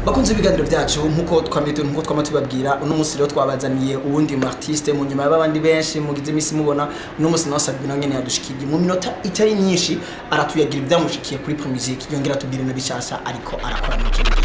bakunze ibiganiro byacu nkuko twamubabwira uno munsi rero twabazaniye uwundi artiste mu nyuma y'abandi benshi mugize imisi mubona uno munsi nawe Sabino nyene yadushikiye mu minota itari nyinshi aratuyagira ibyamushikiye kuri Pro Music yongera tubwire na bishasha ariko arakora mu kintu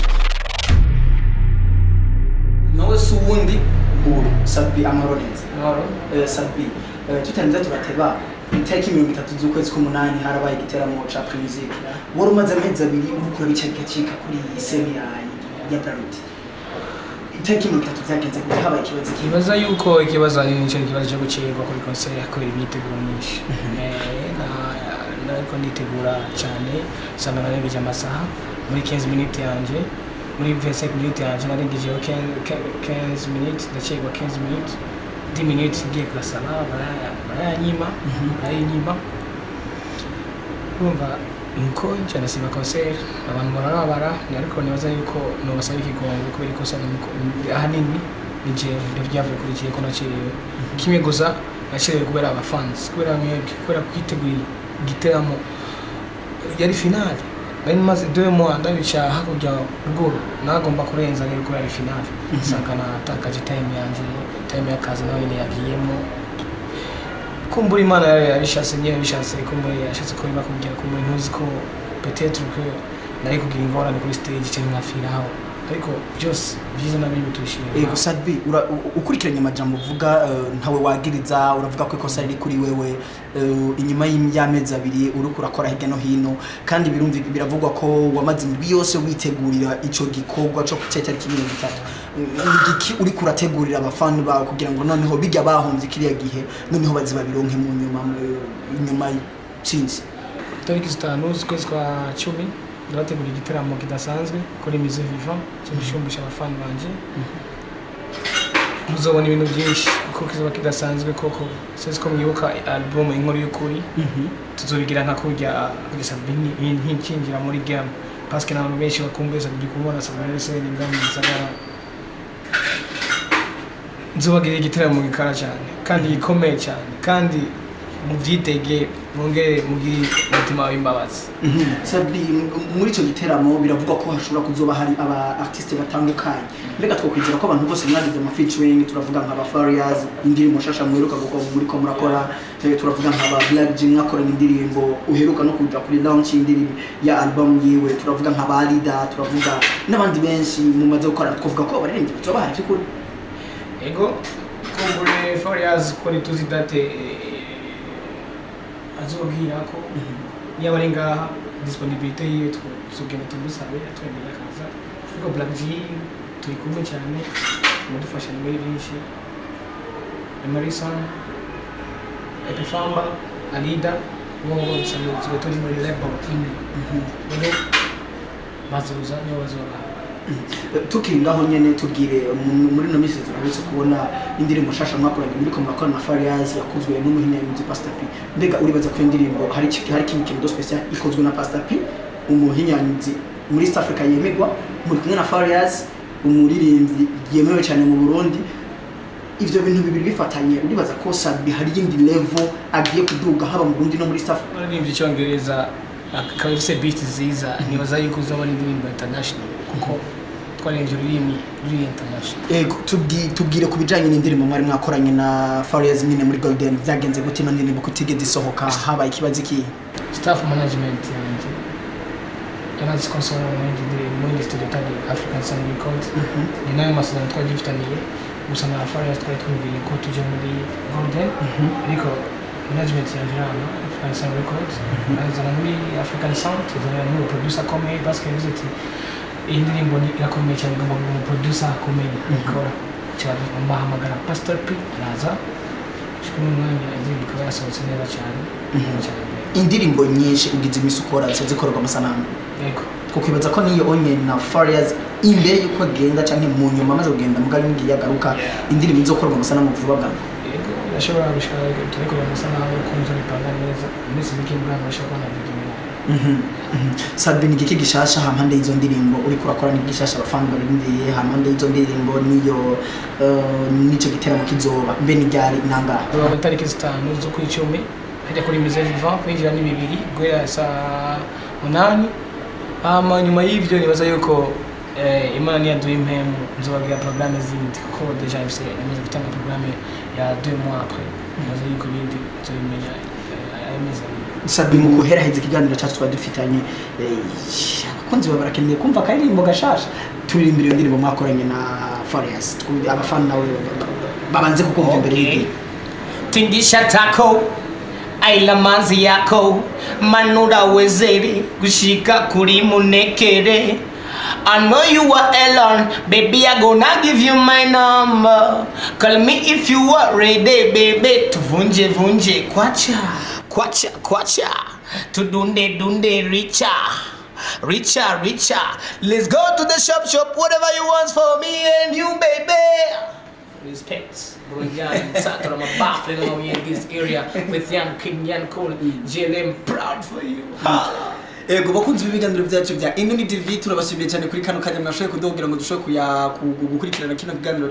nawe suwundi ubu Sabi Amaronenze Sabi tutarinze turateba itariki 30 z'ukwezi k'umunani harabaye igiteramo ca Pro Music wari umaze amezi abiri urukura bicika kuri semi ya Bralud itariki 30 byagenze kuri habaye ikibazo yuko ikibazo ari nico kibazo cyo gucirwa kuri concert yakorera imyiteguro myinshi nariko nitegura cyane sana narengeje amasaha muri 15 minutes yanje muri 25 minutes yanje narengeje 15 minutes ndacirwa 15 minutes 10 minutes ngiye kurasana barayanyima kumva nuko cyane siba concert abantu barabara ariko nibaza yuko no basaba ikigongo kubera ikosa ahanini nije ndio byavuye kuri kiye ko naciye kimwe gusa naciye kubera abafans kubera mwebwe kubera kwitegura igiteramo yari finale bari maze 2 mois ndabica hakujya ruguru nagomba kurenza rero kubera finale sakana takaje time y'akazi nawe nyine yagiyemo kumbura Imana yabishatse niyo yabishatse kumbura yashatse ko iba kugira ku muntu uzi ko peut-être que nari kugira ingorane kuri stage cyangwa nkafiraho ariko byose byiza nabi bitushimye ego Sabi ukurikiranye amajambo uvuga ntawe wagiriza uravuga ko ikosa riri kuri wewe inyuma y'amezi abiri uri kurakora hirya no hino kandi biravugwa ko wamaze indwi yose witegurira ico gikorwa cyo kuceta kimwe bitatu igiki uri kurategurira abafani bawe kugira ngo noneho bijya bahomvye kiriya gihe noneho baziba bironke mu nyuma y'intsinzi tariki 5 z'ukwezi kwa 10 ndategura igiteramo kidasanzwe kuri Musée Vivant cy'ibishumbisha abafani banje muzobona ibintu byinshi kuko kizoba kidasanzwe koko sese ko mwibuka album inkuru y'ukuri tuzobigira nka kurya kuri Sabini nkinjira muri game parce que n'abantu benshi bakumbuza kubona Sabini se n'ingami zagara nzobagira igiteramo gikara cyane kandi gikomeye cyane kandi muvyitege bongere mugi mutima w'imbabazi Sabi muri ico giteramo biravugwa ko hashobora kuzoba hari aba artiste batandukanye mbega twokwizera ko abantu bose mwagize ama featuring turavuga nka ba Farias indirimbo shasha mweruka guko muri ko murakora turavuga nka ba Black Jim mwakora indirimbo uheruka no kuja kuri launch indirimbo ya album yiwe turavuga nka ba Lida turavuga n'abandi benshi mu maze gukora twavuga ko baririmbye tuzoba hari cyukuri ego kumbure Farias ko nituzi date azobwira ko niba ari ngaha disponibilité yiwe tuzogenda tumusabe atwemera akaza ariko Black G turi kumwe cyane mudufasha muri byinshi Emerson Epifamba Alida wowe usanzwe turi muri label imwe bazoza niyo bazoba tukingaho nyene tubwire muri no misi turabitse kubona indirimbo shasha mwakoranye muri ko murakora na Farias yakuzwe n'umuhinyanyizi Pastor P mbega uribaza ko indirimbo hari kintu special ikozwe na Pastor P umuhinyanyizi muri East Africa yemegwa muri kumwe na Farias umuririmbyi yemewe cyane mu Burundi ivyo bintu bibiri bifatanye uribaza ko Sabi hari indi level agiye kuduga haba mu Burundi no muri East Africa n'ibyo cyongereza akabise beat ziza nibaza yuko uzabona indirimbo international kuko twarenje rurimi international ego tubwire kubijanye n'indirimbo mwari mwakoranye na Farias nyine muri Golden byagenze gute no ndirimbo kutigeze isohoka haba ikibazo iki staff management yanje yarazi sponsor muri studio tadi African Sound Records ni nayo masana twagifitaniye gusa na Farias twari twumviye ko tuje muri Golden ariko management yanje rano African Sound Records azana muri African Sound azana muri producer komeye parce que visiti indirimbo ni irakomeye cyane ngo producer akomeye ikora cyane bahamagara Pastor P araza shikuru mwanya indirimbo ikaba yasohotse neza cyane indirimbo nyinshi ugize imisukora zikorwa amasanamu yego kwibaza ko niyo onye na Farias imbere yuko agenda cyane mu nyuma maze kugenda mugari ngiye yagaruka indirimbo izokorwa amasanamu vuba bwa yego yashobora gushaka turikora amasanamu ko nzobipanga neza ndetse n'ikindi bashaka na video Sabi ni giki gishasha hampande izo ndirimbo uri kurakora ni gishasha abafana barindiye hampande izo ndirimbo niyo nico giteramo kizoba mbe ni ryari nanga aba tariki 5 zo ku 10 hajya kuri Musée Vivant kwinjira ni 2 guhera saa 8 nyuma y'ivyo nibaza yuko Imana niyo yaduha impemu nzobabwira programme zindi kuko deja ifise imaze gutanga programme ya 2 mois après maze yuko bindi nzobimenya ayemeza Sabi mu guhera heze ikiganiro cyacu twa dufitanye abakunzi barakeneye kumva karirimbo gashasha turirimbira iyo ndirimbo mwakoranye na Farias abafana nawe babanze kukumva imbere y'iki tingisha tako aila manzi yako manura wezeri gushika kuri munekere. I know you are alone, baby. I gonna give you my number. Call me if you are ready, baby. Tuvunje vunje, kwacha, kwacha, kwacha. Tudunde dunde richa, richa, richa. Let's go to the shop, whatever you want for me and you, baby. Respect. Going young, Saturday, I'm baffling over here in this area with young King Yan Cole. JLM, proud for you. Ego bakunzi b'ibiganiro byacu bya Induni TV turabashimiye cyane kuri kano kanya mwashoye kudogira ngo dushoye gukurikirana kino kiganiro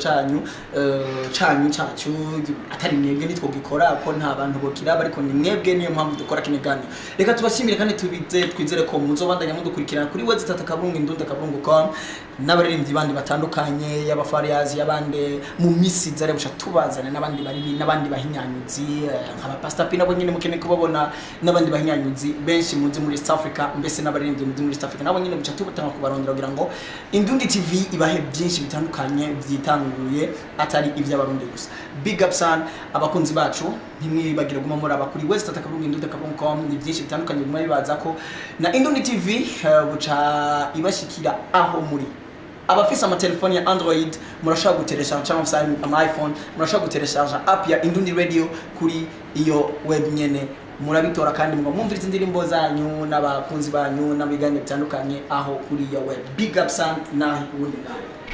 cyacu atari mwebwe nitwo gikora ko nta bantu bokira ariko ni mwebwe niyo mpamvu dukora kino kiganiro. Reka tubashimire kandi twizere ko muzobandanya mudukurikirana kuri website indunda.com n'abaririmbyi bandi batandukanye y'abafariyazi y'abande mu misi zare busha tubazana n'abandi bariri n'abandi bahinyanyuzi nk'aba Pastor P nabo nyine mukene kubabona n'abandi bahinyanyuzi benshi muzi muri East Africa mbese n'abaririmbyi muzi muri East Africa nabo nyine buca tubatanga kubarondera kugira ngo Indundi TV ibahe byinshi bitandukanye byitanguye atari ivy'abarundi gusa. Big up san abakunzi bacu ntimwibagire guma muri abakuri www.indunda.com ni byinshi bitandukanye bimwe bibaza ko na Indundi TV buca ibashikira aho muri abafisa amatelefoni ya Android murashaka guteresha cyangwa se ama iPhone murashaka guteresha app ya Indundi Radio kuri iyo web nyene murabitora kandi mwumviriza indirimbo zanyu n'abakunzi banyu n'abiganye bitandukanye aho kuri iyo web. Big up san na ubundi nawe